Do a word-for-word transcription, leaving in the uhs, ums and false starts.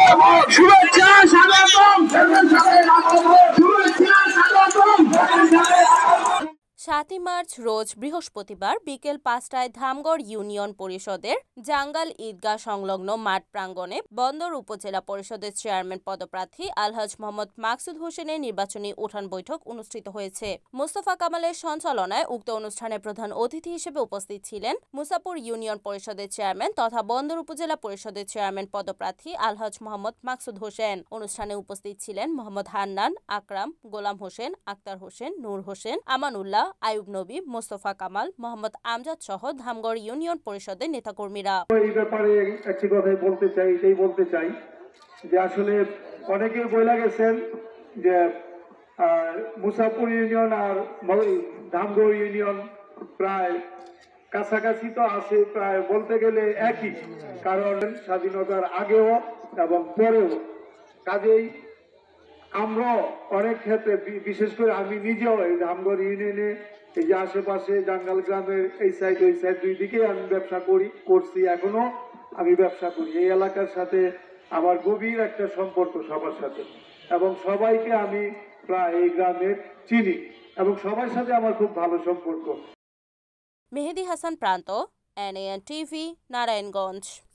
শুভেচ্ছা স্বাগতম শুভেচ্ছা স্বাগতম। সাতই মার্চ রোজ বৃহস্পতিবার বিকেল পাঁচটায় ধামগড় ইউনিয়ন পরিষদের জাঙ্গাল ঈদগাহ সংলগ্ন মাঠ প্রাঙ্গণে বন্দর উপজেলা পরিষদের চেয়ারম্যান পদপ্রার্থী আলহাজ মোহাম্মদ মাকসুদ হোসেনের নির্বাচনী উঠান বৈঠক অনুষ্ঠিত হয়েছে। মোস্তফা কামালের সঞ্চালনায় উক্ত অনুষ্ঠানে প্রধান অতিথি হিসেবে উপস্থিত ছিলেন মুসাপুর ইউনিয়ন পরিষদের চেয়ারম্যান তথা বন্দর উপজেলা পরিষদের চেয়ারম্যান পদপ্রার্থী আলহাজ মোহাম্মদ মাকসুদ হোসেন। অনুষ্ঠানে উপস্থিত ছিলেন মোহাম্মদ হান্নান, আকরাম, গোলাম হোসেন, আক্তার হোসেন, নূর হোসেন, আমানুল্লাহ, আয়ুব নবী, মোস্তফা কামাল, মোহাম্মদ আমজাদ সহ ধামগড় ইউনিয়ন পরিষদের নেতাকর্মীরা। এই ব্যাপারে একটি কথাই বলতে চাই, এটাই বলতে চাই যে আসলে অনেকেই বলে গেছেন যে মুসাপুর ইউনিয়ন আর ধামগড় ইউনিয়ন প্রায় কাছাকাছি তো আছে, প্রায় বলতে গেলে একই, কারণ স্বাধীনতার আগেও এবং পরেও। কাজেই আমরা অনেক ক্ষেত্রে, বিশেষ করে আমি নিজেও এই ধামগড় ইউনিয়নে এই যে আশেপাশে জাঙ্গাল গ্রামের এই সাইড ওই সাইড দুই দিকে আমি ব্যবসা করি করছি এখনো আমি ব্যবসা করি। এই এলাকার সাথে আমার গভীর একটা সম্পর্ক সবার সাথে, এবং সবাইকে আমি প্রায় এই গ্রামের চিনি এবং সবার সাথে আমার খুব ভালো সম্পর্ক। মেহেদি হাসান প্রান্ত, এন.এ.এন টিভি, নারায়ণগঞ্জ।